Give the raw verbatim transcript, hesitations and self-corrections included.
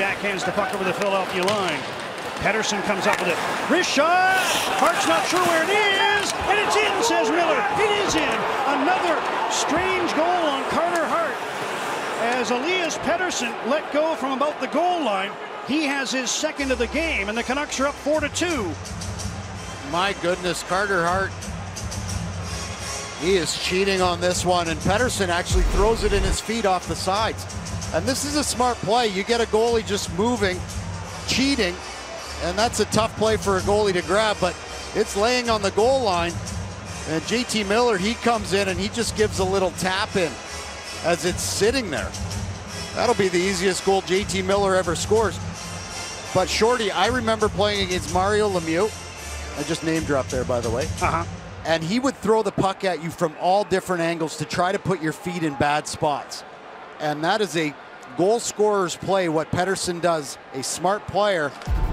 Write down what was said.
backhands the puck over the Philadelphia line. Pettersson comes up with it. Wrist shot. Hart's not sure where it is, and it's in, says Miller. It is in. Another strange goal on Carter Hart. As Elias Pettersson let go from about the goal line, he has his second of the game, and the Canucks are up four to two. My goodness, Carter Hart. He is cheating on this one, and Pettersson actually throws it in his feet off the sides. And this is a smart play. You get a goalie just moving, cheating, and that's a tough play for a goalie to grab, but it's laying on the goal line. And J T Miller, he comes in and he just gives a little tap in as it's sitting there. That'll be the easiest goal J T Miller ever scores. But Shorty, I remember playing against Mario Lemieux. I just name dropped there, by the way. Uh-huh. And he would throw the puck at you from all different angles to try to put your feet in bad spots. And that is a goal scorer's play, what Pettersson does, a smart player.